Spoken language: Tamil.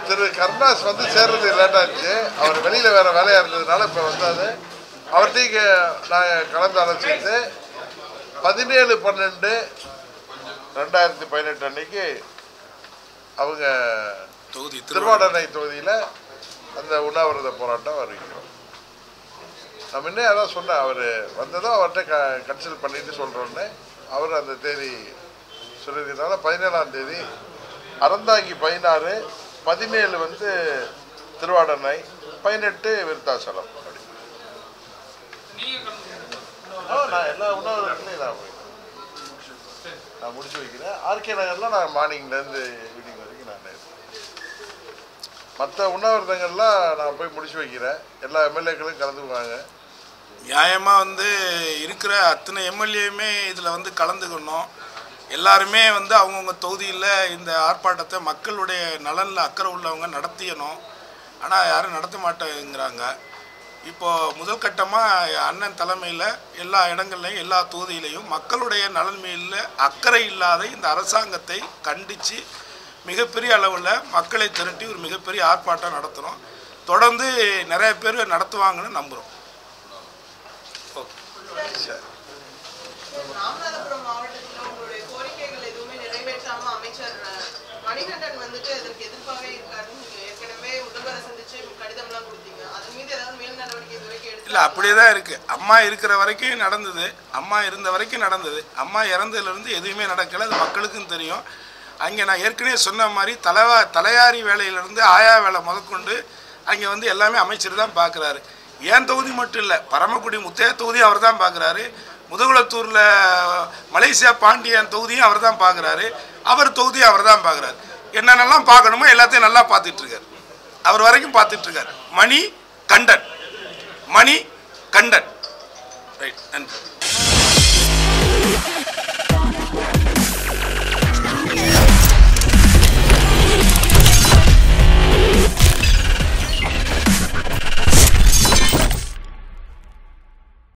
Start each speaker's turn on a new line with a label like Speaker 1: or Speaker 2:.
Speaker 1: திரு கருணாஸ் வந்து சேர்றது லேட்டாச்சு. அவர் வெளியில் வேறு வேலையாக இருந்ததுனால இப்போ வந்தாது. அவர்கிட்ட நான் கலந்து ஆலோசித்து 17/12/2018 அன்னைக்கு அவங்க திருவாடனை தொகுதியில் அந்த உண்ணாவிரத போராட்டம் அறிவிக்கிறோம். நம்ம இன்னும் அதான் சொன்னேன். அவர் வந்ததும் அவர்கிட்ட கன்சல்ட் பண்ணிட்டு சொல்கிறோன்னு அவர் அந்த தேதி சொல்லியிருக்கிறதுனால 17ஆம் தேதி அறந்தாங்கி 16, 17 வந்து திருவாடனை, 18 விருத்தாசலம். நான் எல்லா உணவகங்களையும் நான் முடிச்சு வைக்கிறேன். ஆர்கே நகரில் நான் மார்னிங்லேருந்து ஈவினிங் வரைக்கும் நான் மற்ற உண்ணாவிரதங்கள்லாம் நான் போய் முடிச்சு வைக்கிறேன். எல்லா எம்எல்ஏக்களும் கலந்துக்குவாங்க.
Speaker 2: நியாயமாக வந்து இருக்கிற அத்தனை எம்எல்ஏயுமே இதில் வந்து கலந்துக்கணும். எல்லாருமே வந்து அவங்கவுங்க தொகுதியில் இந்த ஆர்ப்பாட்டத்தை மக்களுடைய நலனில் அக்கறை உள்ளவங்க நடத்தியணும். ஆனால் யாரும் நடத்த மாட்டேங்கிறாங்க. இப்போது முதல் கட்டமாக அண்ணன் தலைமையில் எல்லா இடங்கள்லையும் எல்லா தொகுதியிலையும் மக்களுடைய நலன் மேல அக்கறை இல்லாத இந்த அரசாங்கத்தை கண்டித்து மிகப்பெரிய அளவில் மக்களை திரட்டி ஒரு மிகப்பெரிய ஆர்ப்பாட்டம் நடத்துகிறோம். தொடர்ந்து நிறைய பேர் நடத்துவாங்கன்னு நம்புகிறோம். இல்லை, அப்படியே தான் இருக்குது. அம்மா இருக்கிற வரைக்கும் நடந்தது, அம்மா இருந்த வரைக்கும் நடந்தது. அம்மா இறந்ததுலேருந்து எதுவுமே நடக்கலை. அது மக்களுக்கும் தெரியும். அங்கே நான் ஏற்கனவே சொன்ன மாதிரி தலையாரி வேலையிலேருந்து ஆயா வேலை முதற்கொண்டு அங்கே வந்து எல்லாமே அமைச்சர் தான் பார்க்குறாரு. ஏன் தொகுதி மட்டும் இல்லை, பரமக்குடி முத்தையா தொகுதி அவர் தான் பார்க்குறாரு. முதுகுளத்தூரில் மலேசியா பாண்டியன் தொகுதியும் அவர் தான் பார்க்குறாரு. அவர் தொகுதியும் அவர் தான் பார்க்குறாரு. என்னென்னலாம் பார்க்கணுமோ எல்லாத்தையும் நல்லா பார்த்துட்ருக்கார். அவர் வரைக்கும் பார்த்துட்ருக்கார். மணி கண்டன் ரைட். நன்றி.